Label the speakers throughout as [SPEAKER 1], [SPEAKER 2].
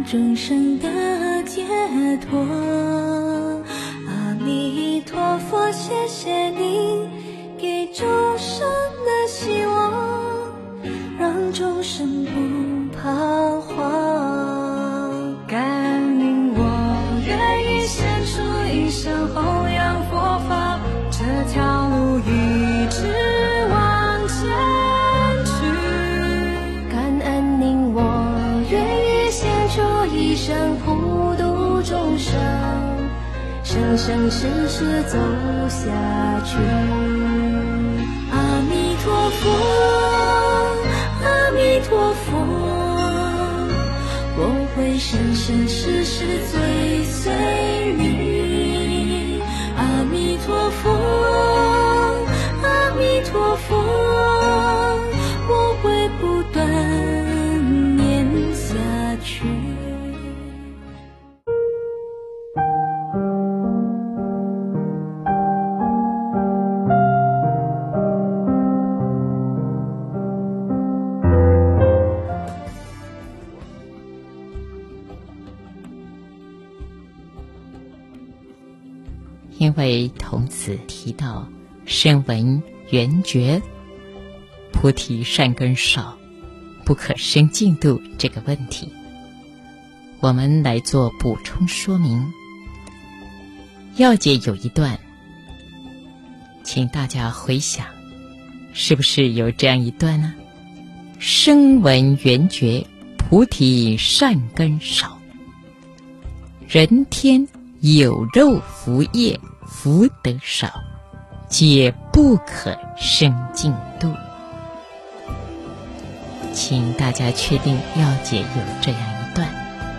[SPEAKER 1] 众生的解脱。阿弥陀佛，谢谢您给众生的希望，让众生不彷徨。感应我愿意献出一生弘扬佛法，这条路一直往前去。感恩您，我愿意献出一生普度众生，生生世世走下去。阿弥陀佛，阿弥陀佛，我会生生世世追随你。阿弥陀佛，阿弥陀佛，我会不断念下去。
[SPEAKER 2] 因为童子提到声闻缘觉菩提善根少，不可生净土这个问题，我们来做补充说明。要解有一段，请大家回想，是不是有这样一段呢？声闻缘觉菩提善根少，人天有肉福业福德少，皆不可生净土。请大家确定要解有这样一段。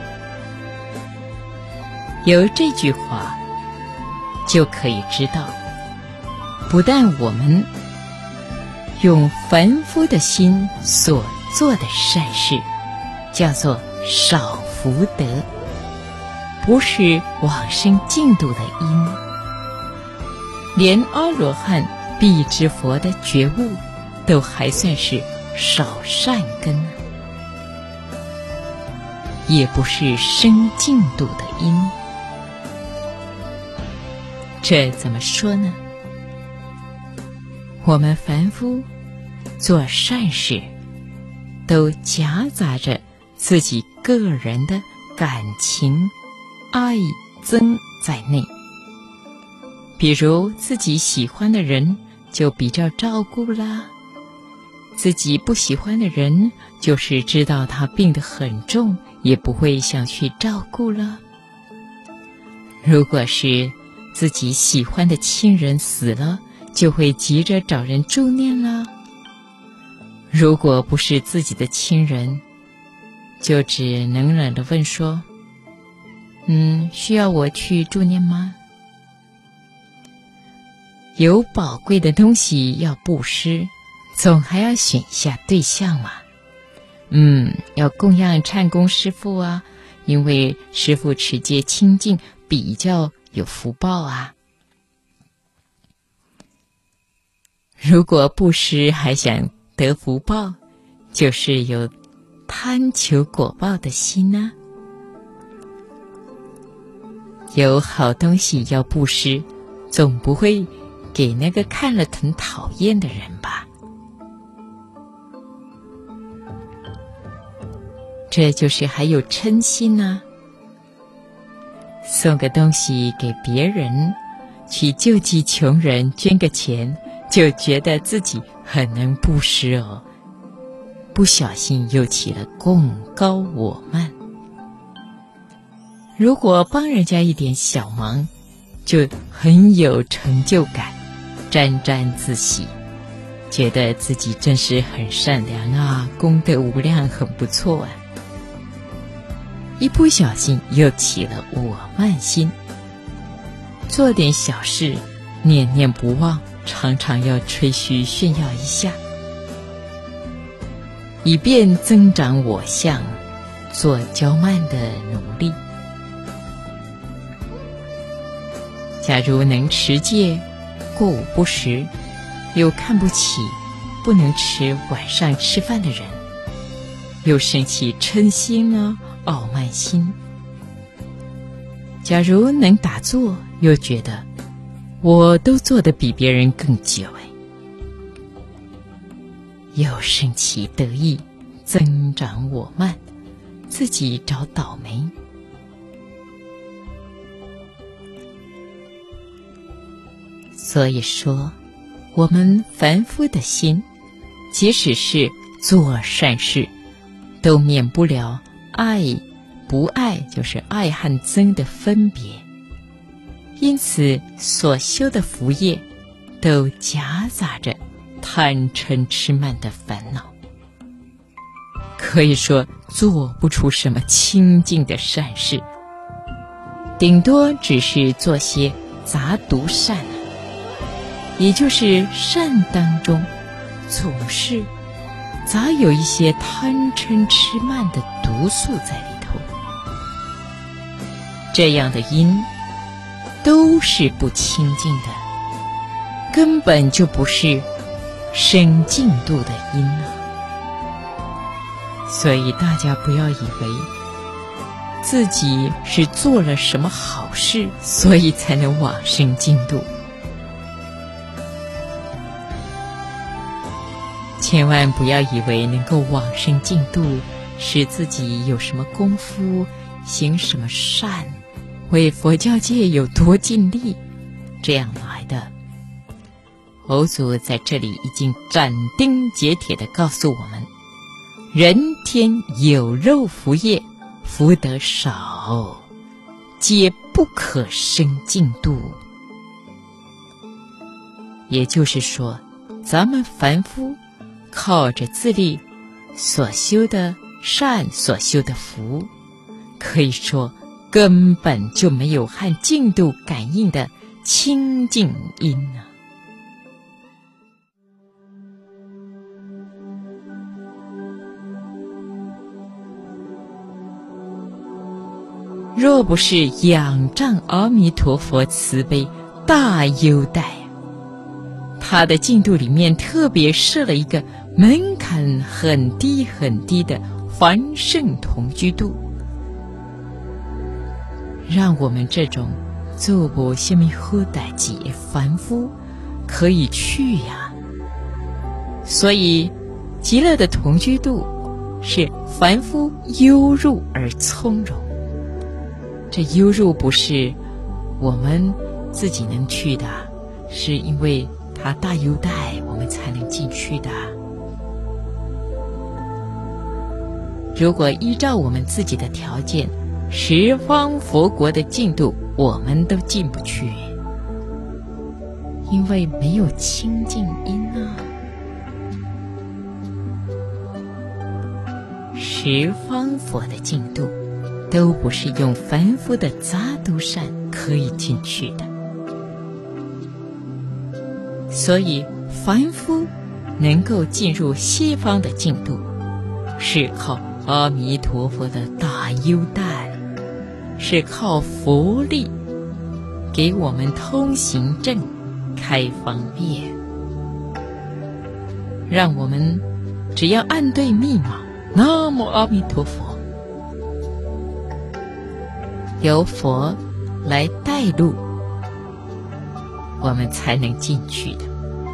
[SPEAKER 2] 有这句话就可以知道，不但我们用凡夫的心所做的善事叫做少福德，不是往生净土的因，连阿罗汉辟支佛的觉悟都还算是少善根啊，也不是生净土的因。这怎么说呢？我们凡夫做善事都夹杂着自己个人的感情爱憎在内，比如自己喜欢的人就比较照顾啦，自己不喜欢的人就是知道他病得很重，也不会想去照顾了。如果是自己喜欢的亲人死了，就会急着找人助念啦。如果不是自己的亲人，就只能冷地问说，需要我去助念吗？有宝贵的东西要布施，总还要选一下对象嘛。要供养忏公师父啊，因为师父持戒清净，比较有福报啊。如果布施还想得福报，就是有贪求果报的心啊。有好东西要布施，总不会给那个看了很讨厌的人吧。这就是还有嗔心啊。送个东西给别人，去救济穷人，捐个钱，就觉得自己很能布施哦，不小心又起了共高我慢。如果帮人家一点小忙，就很有成就感，沾沾自喜，觉得自己真是很善良啊，功德无量，很不错啊。一不小心又起了我慢心，做点小事念念不忘，常常要吹嘘炫耀一下，以便增长我相，做骄慢的努力。假如能持戒，过午不食，又看不起不能吃晚上吃饭的人，又生起嗔心啊、 傲慢心。假如能打坐，又觉得我都做得比别人更久，又生起得意，增长我慢，自己找倒霉。所以说，我们凡夫的心，即使是做善事，都免不了爱不爱，就是爱和憎的分别。因此所修的福业都夹杂着贪嗔痴慢的烦恼，可以说做不出什么清净的善事，顶多只是做些杂毒善，也就是善当中总是杂有一些贪嗔痴慢的毒素在里头。这样的因都是不清净的，根本就不是生净度的因啊。所以大家不要以为自己是做了什么好事，所以才能往生净度。千万不要以为能够往生净度是自己有什么功夫，行什么善，为佛教界有多尽力，这样来的。佛祖在这里已经斩钉截铁地告诉我们，人天有肉福业，福德少，皆不可生净度。也就是说，咱们凡夫靠着自力所修的善，所修的福，可以说根本就没有和净度感应的清净因啊。若不是仰仗阿弥陀佛慈悲大优待，他的净度里面特别设了一个门槛很低很低的凡圣同居度，让我们这种做不什么好代志的凡夫可以去呀。所以极乐的同居度是凡夫悠入而从容。这悠入不是我们自己能去的，是因为他大优待我们才能进去的。如果依照我们自己的条件，十方佛国的净度我们都进不去，因为没有清净因啊。十方佛的净度都不是用凡夫的杂毒善可以进去的。所以凡夫能够进入西方的净度，是靠阿弥陀佛的大优待，是靠佛力给我们通行证开方便，让我们只要按对密码，南无阿弥陀佛，由佛来带路，我们才能进去的。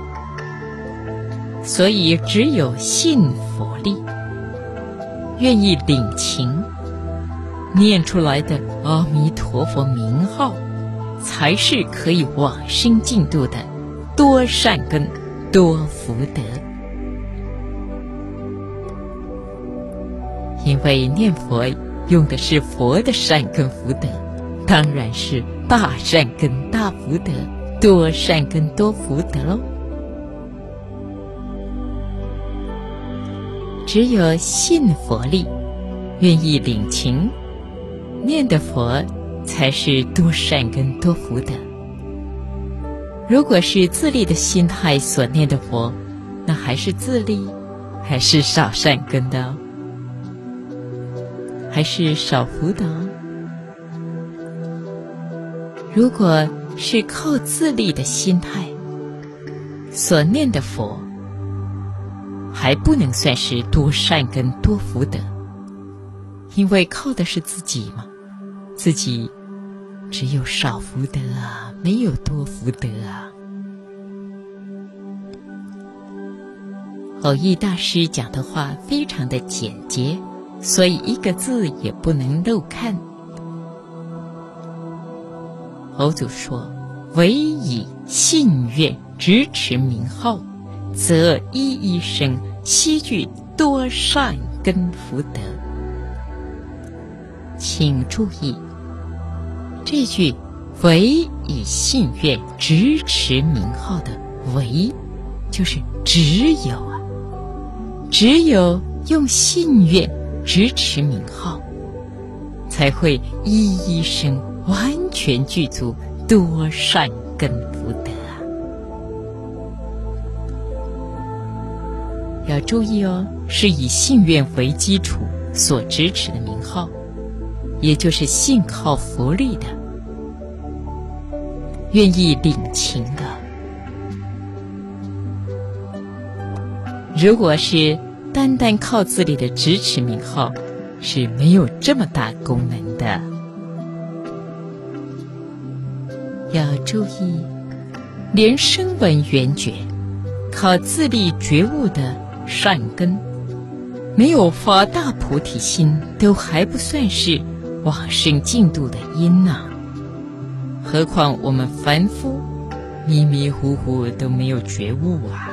[SPEAKER 2] 所以只有信佛力，愿意领情，念出来的阿弥陀佛名号，才是可以往生净度的多善根多福德。因为念佛用的是佛的善根福德，当然是大善根大福德，多善根多福德喽。只有信佛力，愿意领情，念的佛才是多善根多福德。如果是自利的心态所念的佛，那还是自利，还是少善根的，还是少福德。如果是靠自利的心态所念的佛，还不能算是多善根多福德， 因为靠的是自己嘛，自己只有少福德啊，没有多福德啊。偶益大师讲的话非常的简洁，所以一个字也不能漏看。偶祖说，唯以信愿执持名号，则一一生悉具多善根福德。请注意，这句唯以信愿执持名号的唯，就是只有啊，只有用信愿执持名号，才会一一生完全具足多善根福德啊。要注意哦，是以信愿为基础所执持的名号，也就是信靠佛力的，愿意领情的。如果是单单靠自力的执持名号，是没有这么大功能的。要注意，连声闻缘觉靠自力觉悟的善根，没有发大菩提心，都还不算是往生净土的因呐。何况我们凡夫迷迷糊糊都没有觉悟啊。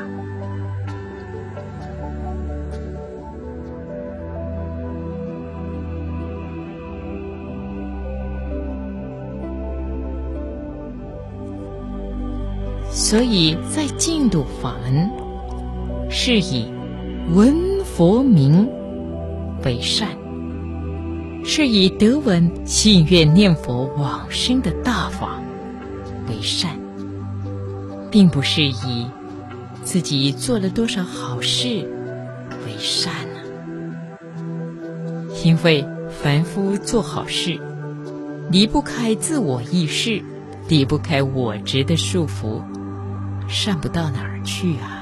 [SPEAKER 2] 所以在净土法门是以闻佛名为善，是以得闻信愿念佛往生的大法为善，并不是以自己做了多少好事为善啊。因为凡夫做好事，离不开自我意识，离不开我执的束缚，善不到哪儿去啊。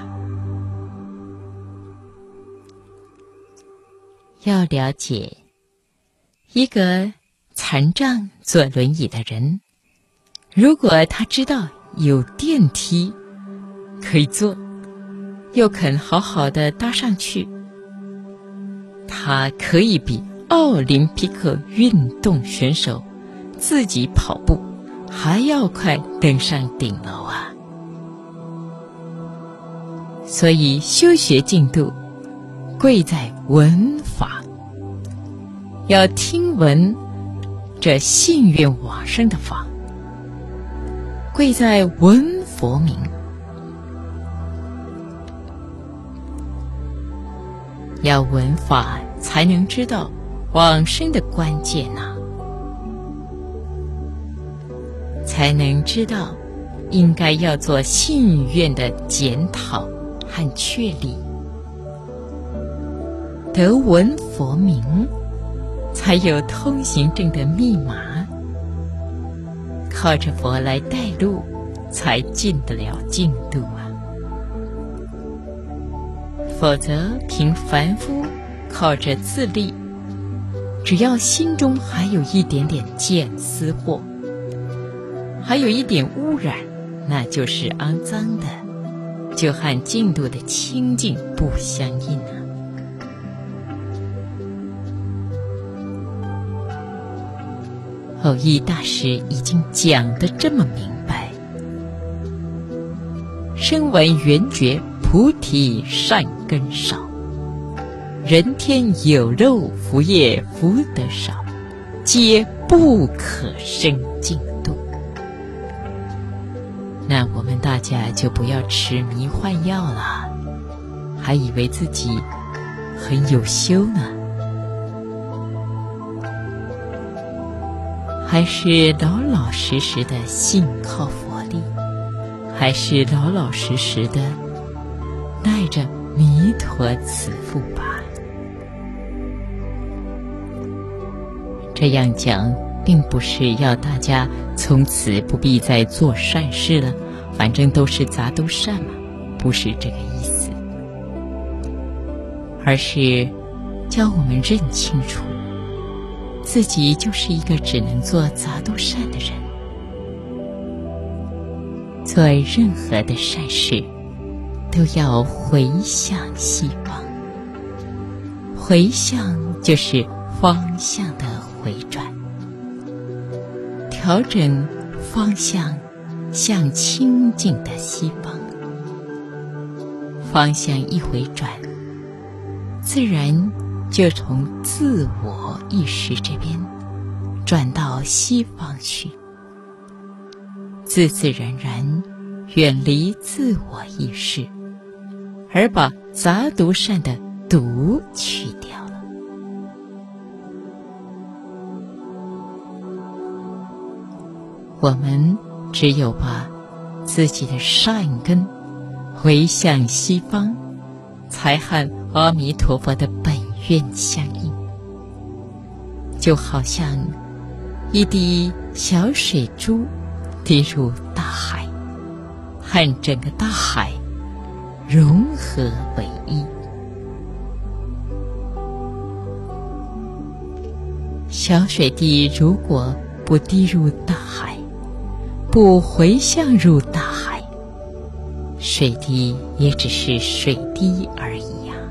[SPEAKER 2] 要了解，一个残障坐轮椅的人，如果他知道有电梯可以坐，又肯好好的搭上去，他可以比奥林匹克运动选手自己跑步还要快登上顶楼啊。所以修学净土贵在闻法，要听闻这信愿往生的法，贵在闻佛名。要闻法才能知道往生的关键啊，才能知道应该要做信愿的检讨和确立。得闻佛名，才有通行证的密码，靠着佛来带路，才进得了净土啊。否则凭凡夫靠着自力，只要心中还有一点点见思惑，还有一点污染，那就是肮脏的，就和净土的清净不相应啊。偶益大师已经讲得这么明白，声闻缘觉菩提善根少，人天有肉福业福德少，皆不可生净土。那我们大家就不要吃迷幻药了，还以为自己很有修呢。还是老老实实的信靠佛力，还是老老实实的带着弥陀慈父吧。这样讲并不是要大家从此不必再做善事了，反正都是杂都善嘛，不是这个意思，而是教我们认清楚自己就是一个只能做杂多善的人。做任何的善事都要回向西方，回向就是方向的回转，调整方向向清净的西方。方向一回转，自然就从自我意识这边转到西方去，自自然然远离自我意识，而把杂毒善的毒去掉了。我们只有把自己的善根回向西方，才和阿弥陀佛的本愿相应。就好像一滴小水珠滴入大海，和整个大海融合为一。小水滴如果不滴入大海，不回向入大海，水滴也只是水滴而已呀。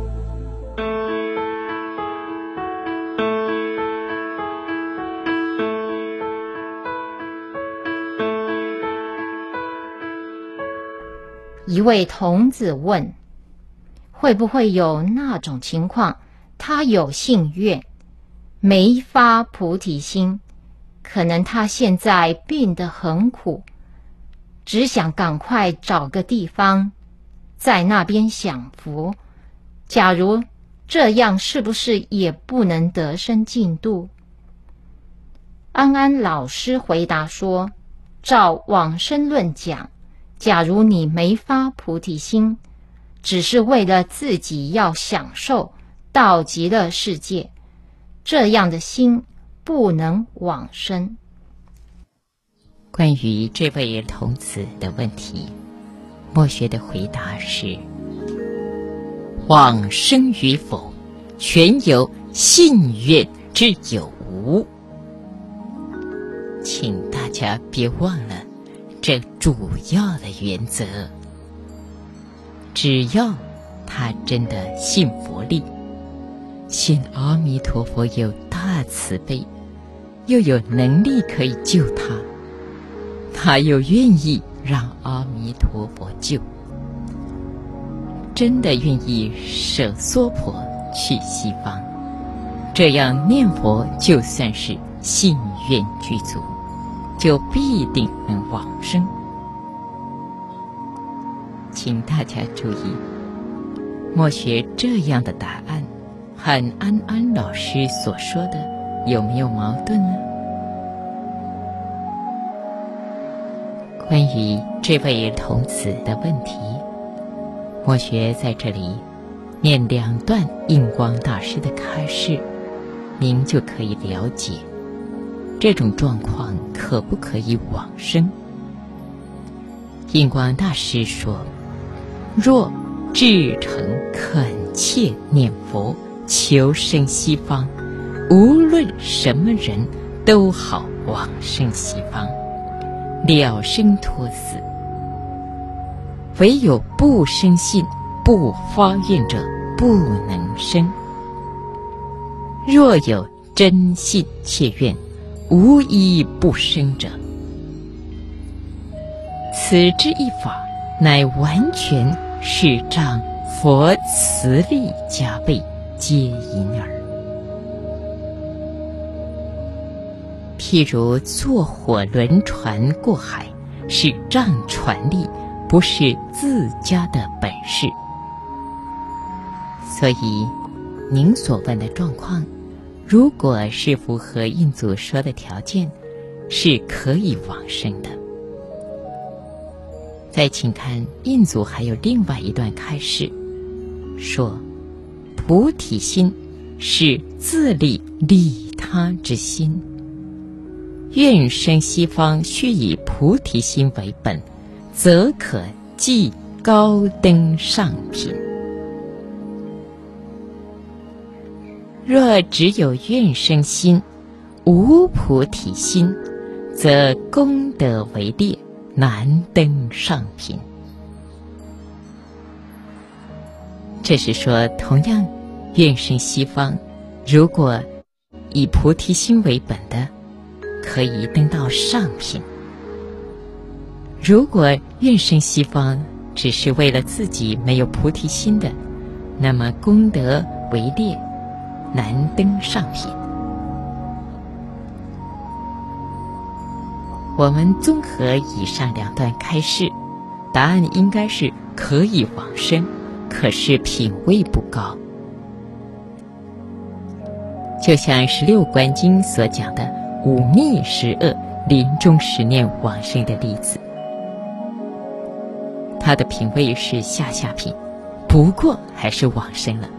[SPEAKER 3] 一位童子问，会不会有那种情况，他有信愿，没发菩提心，可能他现在病得很苦，只想赶快找个地方在那边享福，假如这样是不是也不能得生净土？安安老师回答说，照往生论讲，假如你没发菩提心，只是为了自己要享受到极乐世界，这样的心不能往生。
[SPEAKER 2] 关于这位童子的问题，墨学的回答是：往生与否，全由信愿之有无。请大家别忘了这主要的原则。只要他真的信佛力，信阿弥陀佛有大慈悲，又有能力可以救他，他又愿意让阿弥陀佛救，真的愿意舍娑婆去西方，这样念佛就算是信愿具足，就必定能往生。请大家注意，墨学这样的答案和安安老师所说的有没有矛盾呢？关于这位童子的问题，墨学在这里念2段印光大师的开示，您就可以了解这种状况可不可以往生。印光大师说，若至诚恳切念佛，求生西方，无论什么人都好往生西方，了生脱死。唯有不生信、不发愿者，不能生。若有真信切愿，无一不生者。此之一法，乃完全是仗佛慈力加倍，皆因耳。譬如坐火轮船过海，是仗船力，不是自家的本事。所以您所问的状况，如果是符合印祖说的条件，是可以往生的。再请看印祖还有另外一段开示，说菩提心是自利利他之心，愿生西方须以菩提心为本，则可即高登上品。若只有愿生心， 无菩提心，则功德为劣，难登上品。这是说，同样愿生西方，如果以菩提心为本的，可以登到上品；如果愿生西方只是为了自己没有菩提心的，那么功德为劣，难登上品。我们综合以上两段开示，答案应该是可以往生，可是品位不高。就像《16观经》所讲的忤逆十恶，临终时念往生的例子，他的品位是下品，不过还是往生了。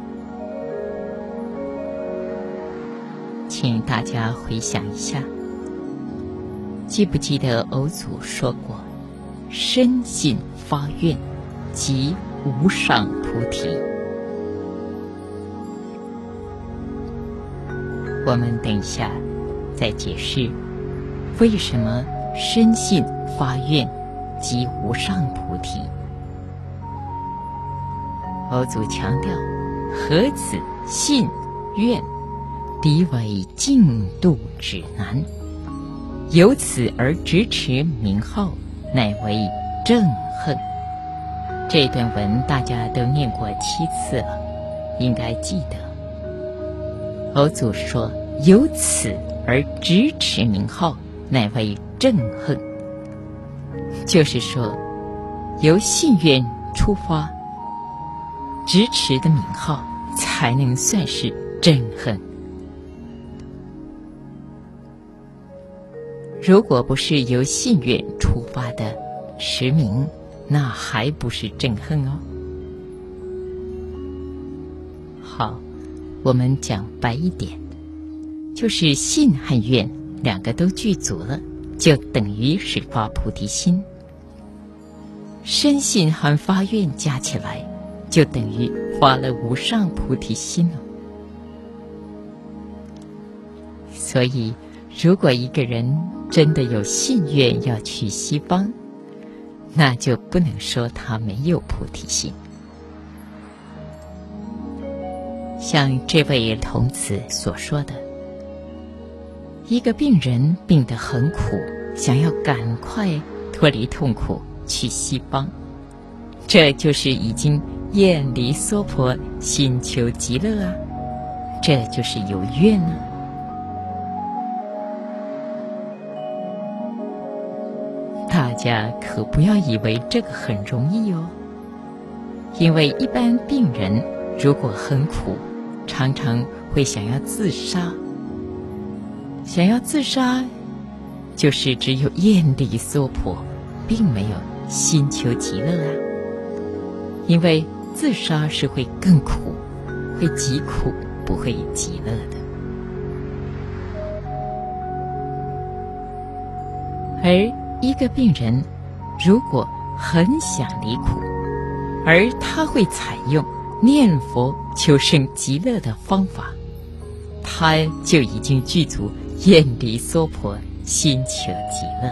[SPEAKER 2] 请大家回想一下，记不记得偶祖说过，深信发愿即无上菩提。我们等一下再解释为什么深信发愿即无上菩提。偶祖强调，何此信愿，敌为净度指南，由此而直持名号，乃为正恨。这段文大家都念过7次了，应该记得。偶祖说，由此而直持名号，乃为正恨，就是说由信愿出发，直持的名号才能算是正恨。如果不是由信愿出发的持名，那还不是正恨哦。好，我们讲白一点，就是信和愿两个都具足了，就等于是发菩提心。深信和发愿加起来，就等于发了无上菩提心了。所以如果一个人真的有信愿要去西方，那就不能说他没有菩提心。像这位童子所说的，一个病人病得很苦，想要赶快脱离痛苦去西方，这就是已经厌离娑婆，心求极乐啊，这就是有愿啊。大家可不要以为这个很容易哦，因为一般病人如果很苦，常常会想要自杀。想要自杀，就是只有厌离娑婆，并没有心求极乐啊。因为自杀是会更苦，会极苦，不会极乐的。而一个病人如果很想离苦，而他会采用念佛求生极乐的方法，他就已经具足厌离娑婆，心求极乐。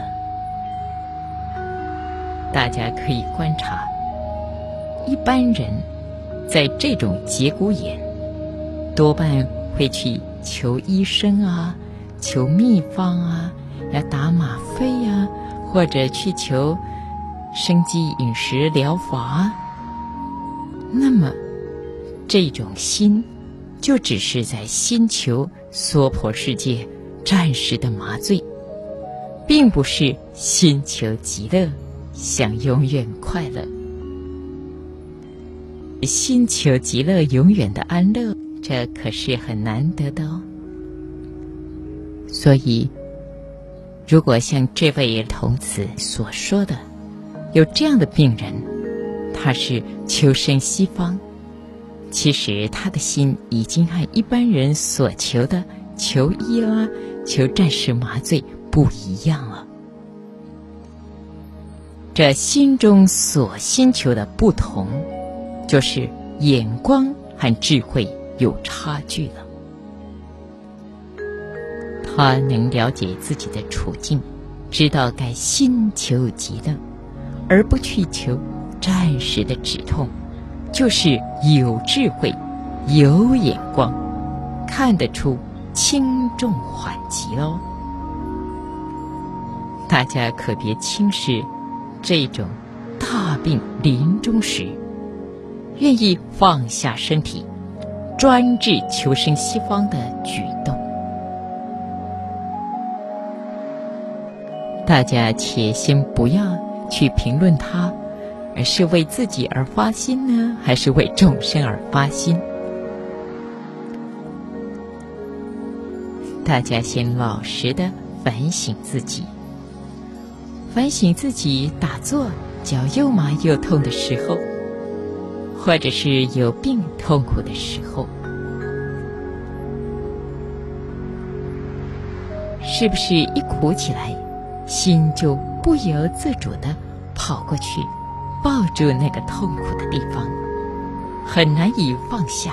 [SPEAKER 2] 大家可以观察，一般人在这种节骨眼，多半会去求医生啊，求秘方啊，要打吗啡啊，或者去求生机饮食疗法。那么这种心就只是在心求娑婆世界暂时的麻醉，并不是心求极乐，想永远快乐。心求极乐永远的安乐，这可是很难得的哦。所以如果像这位童子所说的，有这样的病人，他是求生西方，其实他的心已经和一般人所求的求医啦、求暂时麻醉不一样了。这心中所心求的不同，就是眼光和智慧有差距了。 他能了解自己的处境，知道该心求极乐，而不去求暂时的止痛，就是有智慧、有眼光，看得出轻重缓急喽。大家可别轻视这种大病临终时愿意放下身体专志求生西方的举动。大家且先不要去评论他，而是为自己而发心呢，还是为众生而发心？大家先老实的反省自己，反省自己打坐脚又麻又痛的时候，或者是有病痛苦的时候，是不是一苦起来，心就不由自主地跑过去抱住那个痛苦的地方，很难以放下？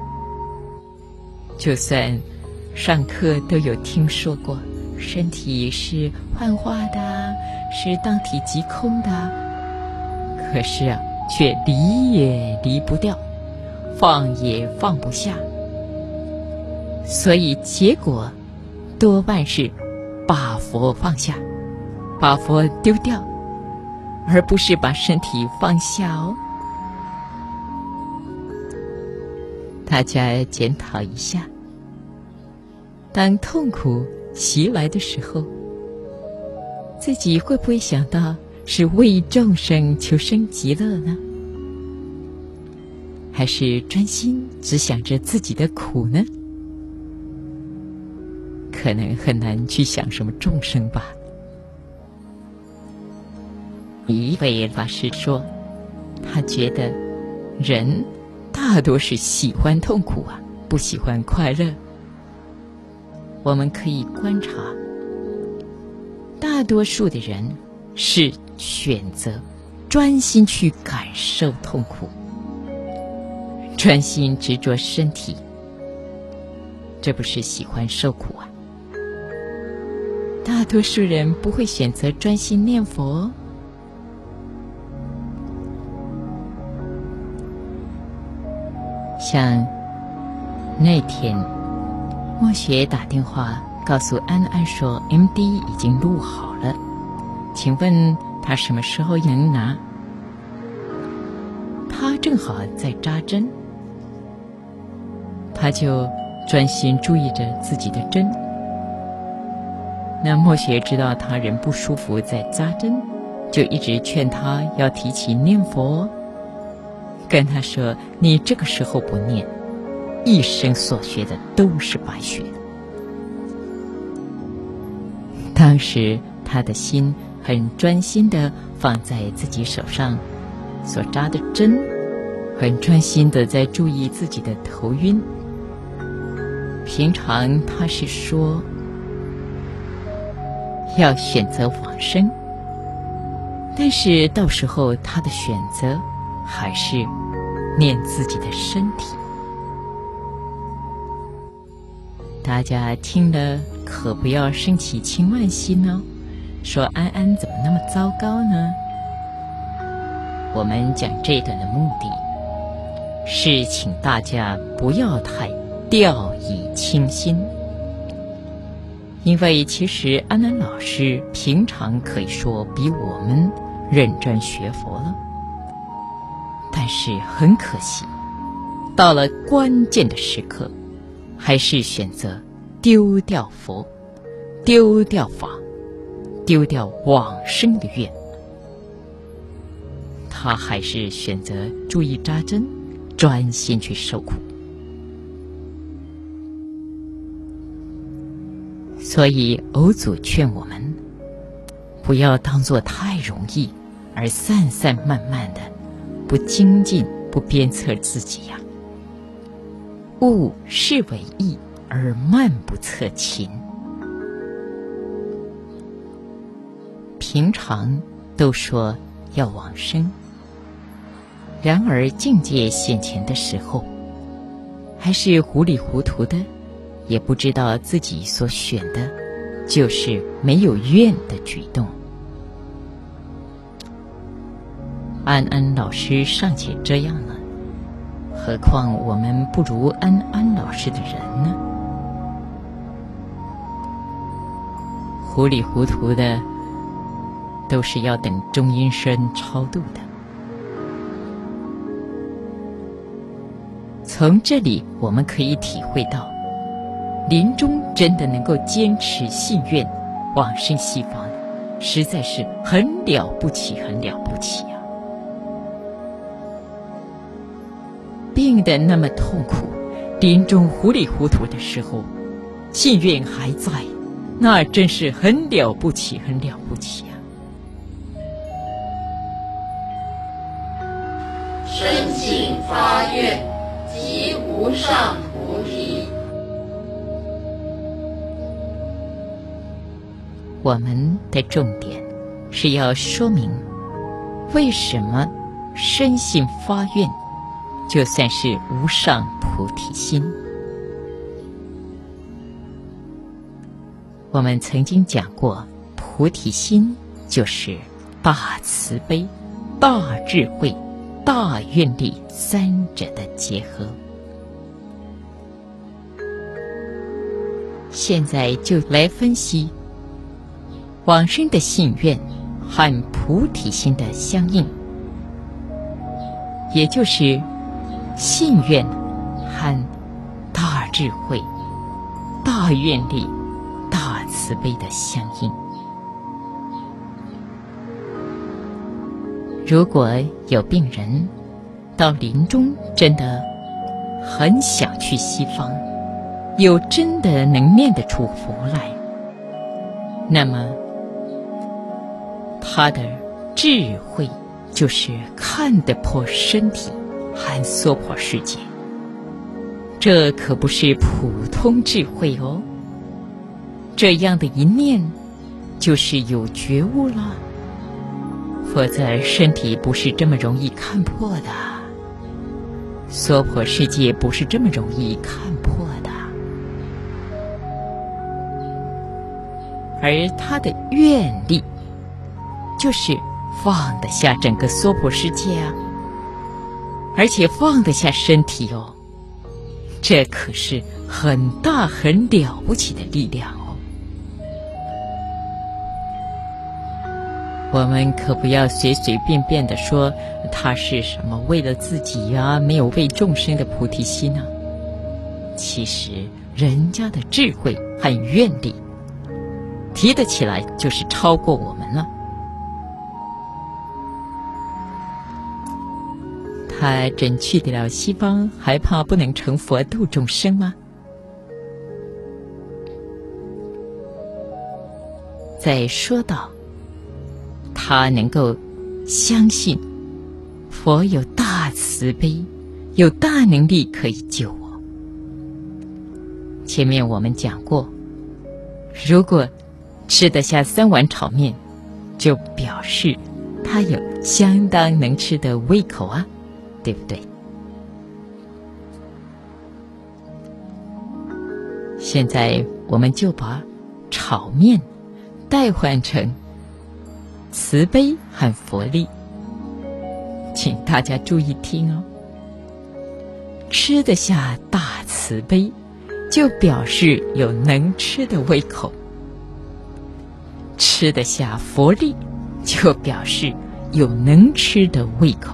[SPEAKER 2] 就算上课都有听说过，身体是幻化的，是当体即空的，可是啊，却离也离不掉，放也放不下，所以结果多半是把佛放下，把佛丢掉，而不是把身体放下哦。大家检讨一下，当痛苦袭来的时候，自己会不会想到是为众生求生极乐呢？还是专心只想着自己的苦呢？可能很难去想什么众生吧。一位法师说，他觉得人大多是喜欢痛苦啊，不喜欢快乐。我们可以观察，大多数的人是选择专心去感受痛苦，专心执着身体，这不是喜欢受苦啊。大多数人不会选择专心念佛。像那天莫学打电话告诉安安说 MD 已经录好了，请问他什么时候能拿？他正好在扎针，他就专心注意着自己的针。那莫学知道他人不舒服在扎针，就一直劝他要提起念佛，跟他说，你这个时候不念，一生所学的都是白学的。当时他的心很专心地放在自己手上所扎的针，很专心地在注意自己的头晕。平常他是说要选择往生，但是到时候他的选择还是念自己的身体。大家听了可不要生起轻慢心哦，说安安怎么那么糟糕呢？我们讲这段的目的是请大家不要太掉以轻心，因为其实安安老师平常可以说比我们认真学佛了，但是很可惜，到了关键的时刻，还是选择丢掉佛，丢掉法，丢掉往生的愿。他还是选择注意扎针，专心去受苦。所以偶祖劝我们不要当作太容易而散散漫漫的，不精进，不鞭策自己呀。勿视为易而漫不测勤。平常都说要往生，然而境界现前的时候，还是糊里糊涂的也不知道自己所选的就是没有愿的举动。安安老师尚且这样了，何况我们不如安安老师的人呢？糊里糊涂的都是要等中阴身超度的。从这里我们可以体会到，临终真的能够坚持信愿往生西方，实在是很了不起，很了不起啊！病得那么痛苦，临终糊里糊涂的时候，信愿还在，那真是很了不起，很了不起啊！
[SPEAKER 4] 深信发愿，即无上菩提。
[SPEAKER 2] 我们的重点是要说明，为什么深信发愿就算是无上菩提心。我们曾经讲过，菩提心就是大慈悲、大智慧、大愿力三者的结合。现在就来分析往生的信愿和菩提心的相应，也就是信愿和大智慧、大愿力、大慈悲的相应。如果有病人到临终真的很想去西方，有真的能念得出佛来，那么他的智慧就是看得破身体和娑婆世界，这可不是普通智慧哦。这样的一念就是有觉悟了，否则身体不是这么容易看破的，娑婆世界不是这么容易看破的。而他的愿力就是放得下整个娑婆世界啊，而且放得下身体哦，这可是很大很了不起的力量哦。我们可不要随随便便的说他是什么为了自己啊，没有为众生的菩提心啊。其实人家的智慧和愿力提得起来，就是超过我们了。他真去得了西方，还怕不能成佛度众生吗？再说到他能够相信佛有大慈悲，有大能力可以救我。前面我们讲过，如果吃得下3碗炒面，就表示他有相当能吃的胃口啊，对不对？现在我们就把炒面代换成慈悲和佛力，请大家注意听哦。吃得下大慈悲，就表示有能吃的胃口；吃得下佛力，就表示有能吃的胃口。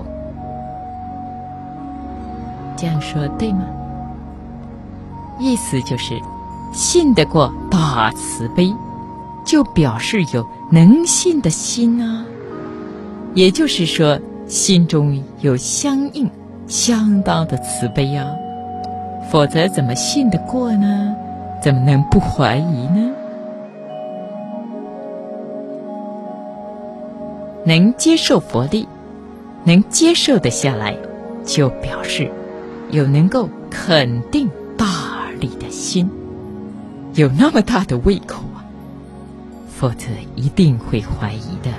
[SPEAKER 2] 这样说对吗？意思就是信得过大慈悲，就表示有能信的心啊，也就是说心中有相应相当的慈悲啊，否则怎么信得过呢？怎么能不怀疑呢？能接受佛力，能接受得下来，就表示有能够肯定大力的心，有那么大的胃口啊，否则一定会怀疑的。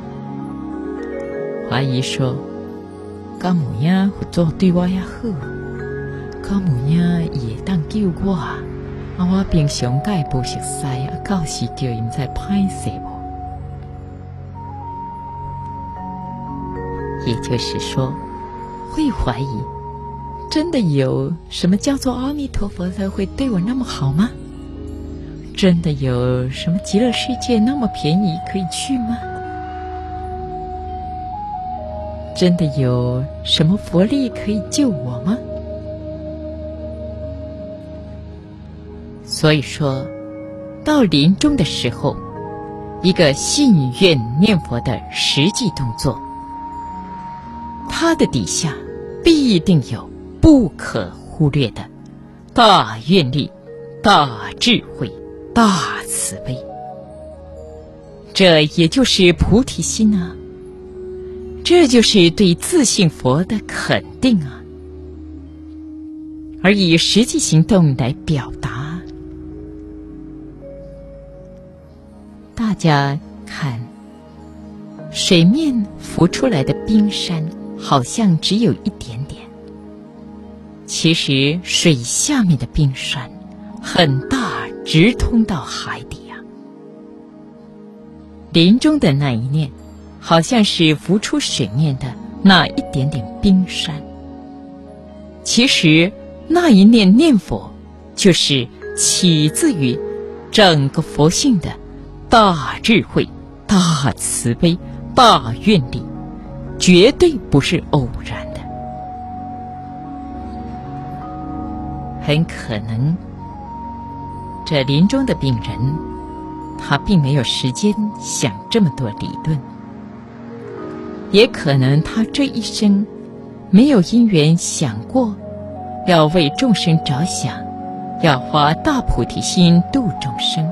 [SPEAKER 2] 怀疑说，敢有影佛祖对我也好，敢有影也当救我， 我平常介不熟悉到时就唔知歹势无。也就是说，会怀疑，真的有什么叫做阿弥陀佛才会对我那么好吗？真的有什么极乐世界那么便宜可以去吗？真的有什么佛力可以救我吗？所以说，到临终的时候，一个信愿念佛的实际动作，它的底下必定有不可忽略的大愿力、大智慧、大慈悲，这也就是菩提心啊，这就是对自信佛的肯定啊，而以实际行动来表达。大家看，水面浮出来的冰山好像只有一点点，其实水下面的冰山很大，直通到海底啊。临终的那一念，好像是浮出水面的那一点点冰山，其实那一念念佛，就是起自于整个佛性的大智慧、大慈悲、大愿力，绝对不是偶然的。很可能这临终的病人，他并没有时间想这么多理论，也可能他这一生没有因缘想过要为众生着想，要发大菩提心度众生。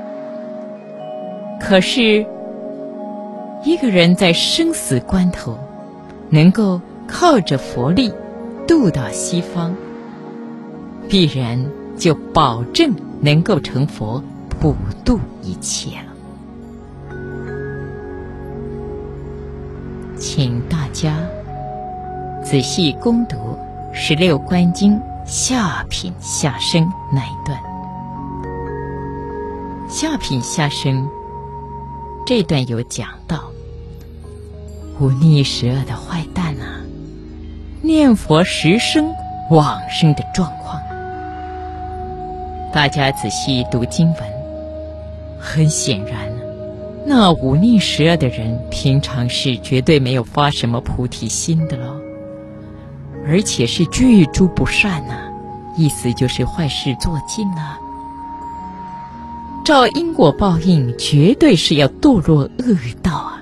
[SPEAKER 2] 可是一个人在生死关头能够靠着佛力度到西方，必然就保证能够成佛，普度一切了。请大家仔细攻读16观经下品下生那一段。下品下生这段有讲到，忤逆十恶的坏蛋啊，念佛时生往生的状况。大家仔细读经文，很显然，那忤逆十恶的人平常是绝对没有发什么菩提心的了，而且是具诸不善啊，意思就是坏事做尽了。照因果报应，绝对是要堕落恶道啊，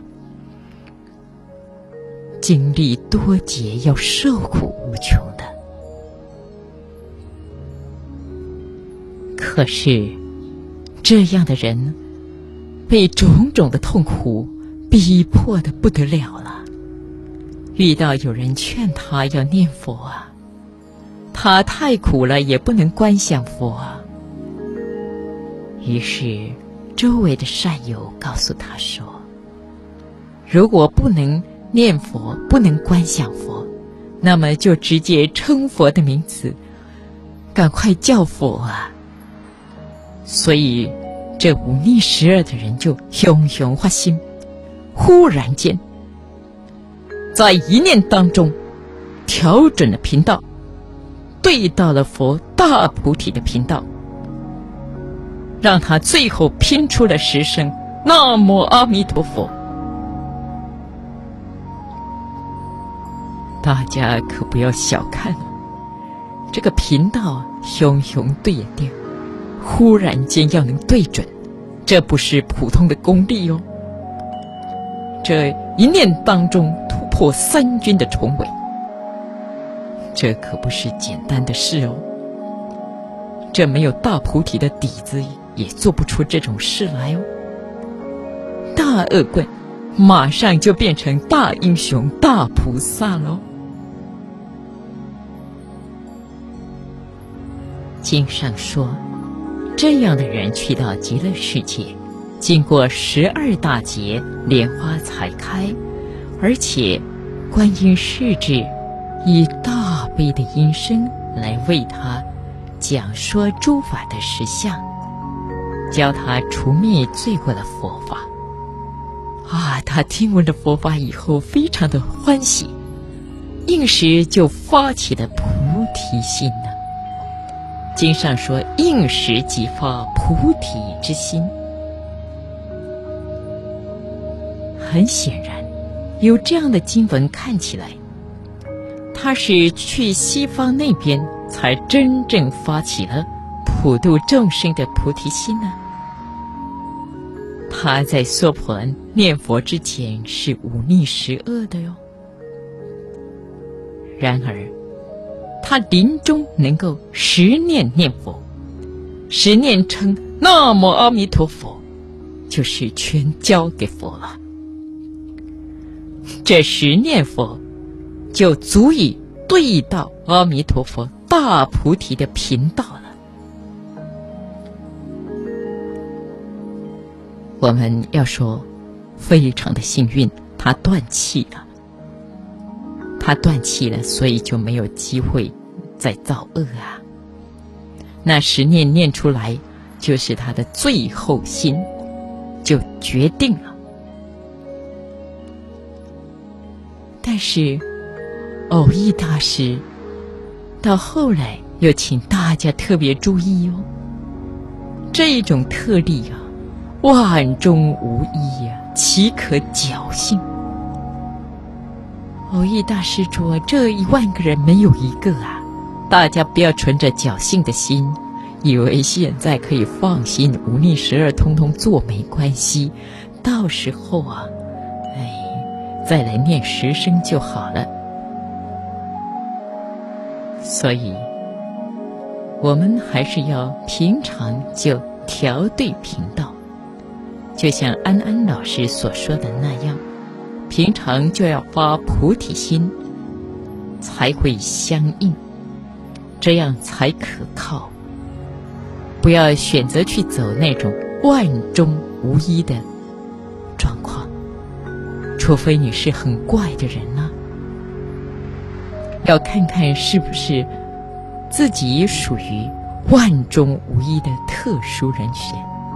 [SPEAKER 2] 经历多劫，要受苦无穷的。可是这样的人被种种的痛苦逼迫得不得了了，遇到有人劝他要念佛啊，他太苦了也不能观想佛啊。于是周围的善友告诉他说，如果不能念佛，不能观想佛，那么就直接称佛的名字，赶快叫佛啊。所以这忤逆十恶的人就熊熊发心，忽然间在一念当中调整了频道，对到了佛大菩提的频道，让他最后拼出了10声南无阿弥陀佛。大家可不要小看了，这个频道熊熊对呀对，忽然间要能对准，这不是普通的功力哦。这一念当中突破3军的重围，这可不是简单的事哦。这没有大菩提的底子，也做不出这种事来哦。大恶棍马上就变成大英雄、大菩萨了。经上说，这样的人去到极乐世界，经过12大劫，莲花才开，而且观音世至以大悲的音声来为他讲说诸法的实相，教他除灭罪过的佛法。他听闻了佛法以后非常的欢喜，应时就发起了菩提心呢。经上说应时即发菩提之心。很显然，有这样的经文看起来，他是去西方那边才真正发起了普度众生的菩提心呢。他在娑婆恩念佛之前是忤逆十恶的哟。然而他临终能够10念念佛，10念称南无阿弥陀佛，就是全交给佛了。这10念佛就足以对到阿弥陀佛大菩提的频道了。我们要说非常的幸运，他断气了。他断气了，所以就没有机会再造恶啊。那10念念出来，就是他的最后心，就决定了。但是偶益大师到后来又请大家特别注意哦，这种特例啊，万中无一呀，岂可侥幸？偶益大师说，这10000个人没有一个啊，大家不要存着侥幸的心，以为现在可以放心忤逆12通通做没关系，到时候啊，再来念10声就好了。所以我们还是要平常就调对频道，就像安安老师所说的那样，平常就要发菩提心，才会相应，这样才可靠。不要选择去走那种万中无一的状况，除非你是很怪的人啊，要看看是不是自己属于万中无一的特殊人选。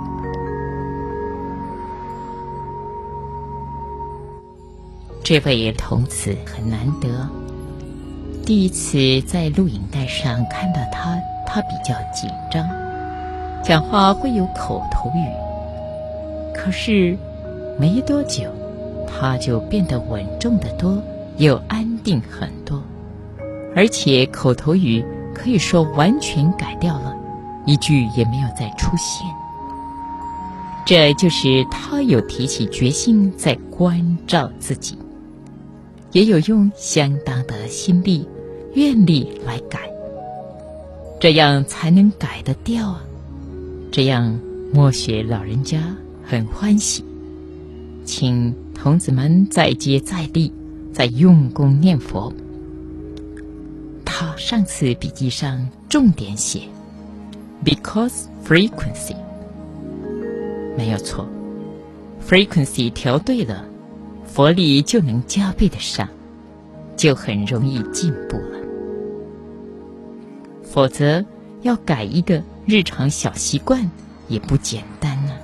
[SPEAKER 2] 这位童子很难得，第一次在录影带上看到他比较紧张，讲话会有口头语，可是没多久他就变得稳重得多，又安定很多，而且口头语可以说完全改掉了，一句也没有再出现。这就是他有提起决心在关照自己，也有用相当的心力愿力来改，这样才能改得掉啊。这样默学老人家很欢喜，请童子们再接再厉，再用功念佛。他上次笔记上重点写 because frequency， 没有错， frequency 调对了，佛力就能加倍的上，就很容易进步了。否则要改一个日常小习惯也不简单呢。